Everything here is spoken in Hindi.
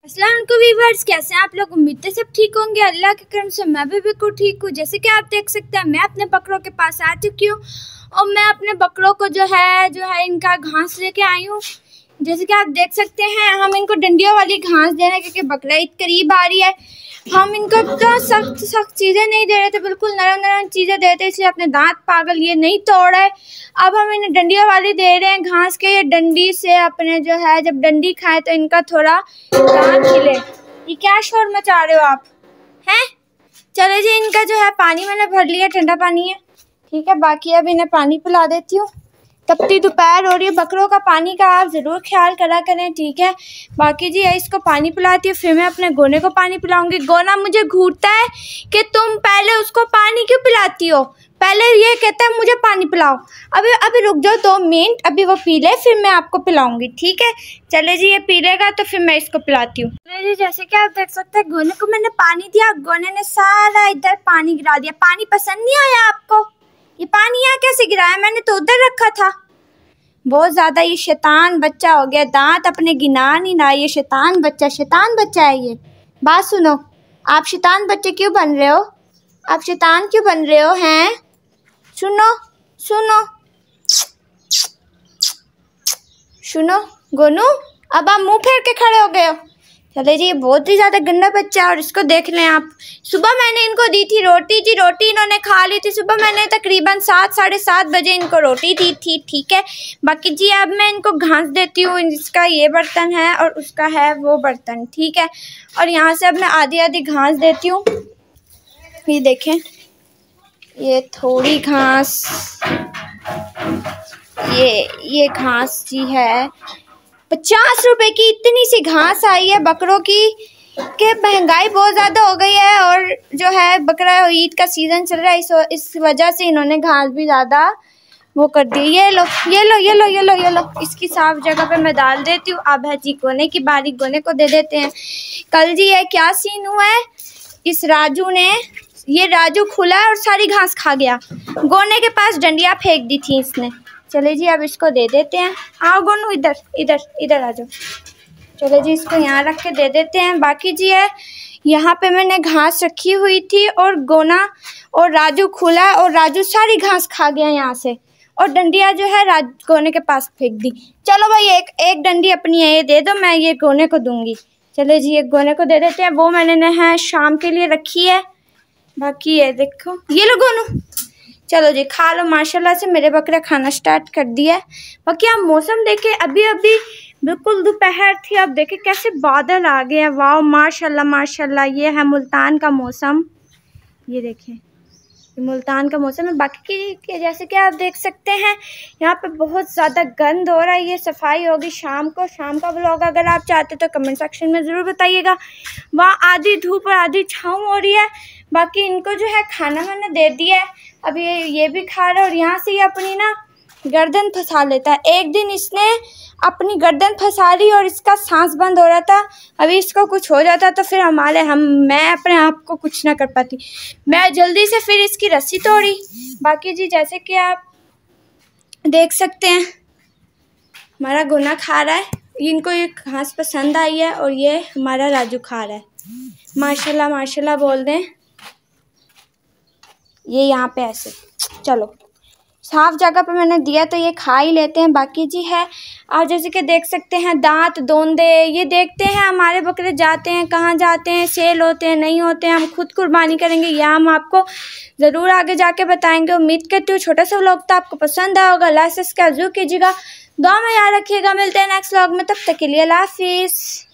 अस्सलाम वालेकुम व्यूअर्स, कैसे हैं आप लोग। उम्मीद है सब ठीक होंगे। अल्लाह के करम से मैं भी बिल्कुल ठीक हूँ। जैसे कि आप देख सकते हैं मैं अपने बकरों के पास आ चुकी हूँ और मैं अपने बकरों को जो है इनका घास लेके आई हूँ। जैसे कि आप देख सकते हैं हम इनको डंडियों वाली घास दे रहे हैं क्योंकि बकरा ईद करीब आ रही है। हम इनको तो सख्त चीज़ें नहीं दे रहे थे, बिल्कुल नरम नरम चीज़ें देते, इसलिए अपने दांत पागल ये नहीं तोड़ रहे। अब हम इन्हें डंडियों वाली दे रहे हैं घास के। ये डंडी से अपने जो है जब डंडी खाए तो इनका थोड़ा दांत खिले। ये क्या शोर मचा रहे हो आप हैं? चलो जी, इनका जो है पानी मैंने भर लिया, ठंडा पानी है, ठीक है। बाकी अब इन्हें पानी पिला देती हूँ। तपती दोपहर हो रही है, बकरों का पानी का आप ज़रूर ख्याल करा करें, ठीक है। बाकी जी इसको पानी पिलाती हूँ, फिर मैं अपने गोने को पानी पिलाऊंगी। गोना मुझे घूरता है कि तुम पहले उसको पानी क्यों पिलाती हो, पहले ये कहता है मुझे पानी पिलाओ। अभी रुक जाओ 2 मिनट, अभी वो पी ले फिर मैं आपको पिलाऊंगी, ठीक है। चले जी, ये पी लेगा तो फिर मैं इसको पिलाती हूँ। चले जी, जैसे कि आप देख सकते हैं गोने को मैंने पानी दिया, गोने ने सारा इधर पानी गिरा दिया। पानी पसंद नहीं आया आपको? ये पानी यहाँ कैसे गिराया? मैंने तो उधर रखा था। बहुत ज़्यादा ये शैतान बच्चा हो गया, दांत अपने गिना नहीं रहा। ये शैतान बच्चा है ये। बात सुनो, आप शैतान बच्चे क्यों बन रहे हो? आप शैतान क्यों बन रहे हो हैं? सुनो गोनू, अब आप मुंह फेर के खड़े हो गए हो। चले जी, बहुत ही ज़्यादा गंदा बच्चा है। और इसको देख लें आप, सुबह मैंने इनको दी थी रोटी जी, रोटी इन्होंने खा ली थी। सुबह मैंने तकरीबन 7 साढ़े 7 बजे इनको रोटी दी थी, ठीक है। बाकी जी अब मैं इनको घास देती हूँ। इसका ये बर्तन है और उसका है वो बर्तन, ठीक है। और यहाँ से अब मैं आधी आधी घास देती हूँ। ये देखें, ये थोड़ी घास, ये घास जी है 50 रुपए की। इतनी सी घास आई है बकरों की कि महंगाई बहुत ज़्यादा हो गई है। और जो है बकरा ईद का सीज़न चल रहा है, इस वजह से इन्होंने घास भी ज़्यादा वो कर दी। ये लो, इसकी साफ जगह पे मैं डाल देती हूँ। अब है जी गोने की बारी, गोने को दे देते हैं। कल जी ये क्या सीन हुआ है, इस राजू ने, ये राजू खुला और सारी घास खा गया। गोने के पास डंडियाँ फेंक दी थी इसने। चले जी अब इसको दे देते हैं। आओ गोनू, इधर आ जाओ। चलो जी, इसको यहाँ रख के दे देते हैं। बाकी जी है यहाँ पे मैंने घास रखी हुई थी और गोना और राजू खुला और राजू सारी घास खा गया यहाँ से, और डंडियाँ जो है गोने के पास फेंक दी। चलो भाई, एक डंडी अपनी है, ये दे दो, मैं ये गोने को दूंगी। चलो जी, एक गोने को दे देते हैं, वो मैंने है शाम के लिए रखी है। बाकी ये देखो, ये लो गोनू, चलो जी खा लो। माशाल्लाह से मेरे बकरे खाना स्टार्ट कर दिया है। बाकी आप मौसम देखें, अभी बिल्कुल दोपहर थी, अब देखें कैसे बादल आ गए हैं। वाह माशाल्लाह। ये है मुल्तान का मौसम, ये देखें, ये मुल्तान का मौसम है। बाकी के जैसे कि आप देख सकते हैं यहाँ पे बहुत ज़्यादा गंद हो रहा है। ये सफाई होगी शाम का व्लॉग अगर आप चाहते तो कमेंट सेक्शन में ज़रूर बताइएगा। वहाँ आधी धूप और आधी छाँव हो रही है। बाकी इनको जो है खाना मैंने दे दिया है, अब ये भी खा रहा है। और यहाँ से ये अपनी ना गर्दन फंसा लेता है। एक दिन इसने अपनी गर्दन फंसा ली और इसका सांस बंद हो रहा था। अभी इसको कुछ हो जाता तो फिर मैं अपने आप को कुछ ना कर पाती। मैं जल्दी से फिर इसकी रस्सी तोड़ी। बाकी जी जैसे कि आप देख सकते हैं हमारा गोना खा रहा है, इनको ये घास पसंद आई है और ये हमारा राजू खा रहा है। माशाल्लाह बोल दें। ये यहाँ पे ऐसे, चलो साफ जगह पे मैंने दिया तो ये खा ही लेते हैं। बाकी जी है आप जैसे कि देख सकते हैं दांत दोंदे, ये देखते हैं हमारे बकरे जाते हैं कहाँ जाते हैं, सेल होते हैं नहीं होते हैं, हम खुद कुर्बानी करेंगे या हम आपको ज़रूर आगे जाके बताएंगे। उम्मीद करती हूँ छोटा सा व्लॉग तो आपको पसंद आया होगा। लाइक सब्सक्राइब जरूर कीजिएगा, दुआ में याद रखिएगा। मिलते हैं नेक्स्ट व्लॉग में, तब तक के लिए अल्लाह हाफिज़।